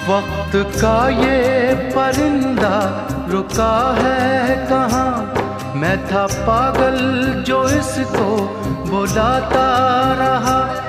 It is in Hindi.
वक्त का ये परिंदा रुका है कहाँ, मैं था पागल जो इसको बुलाता रहा।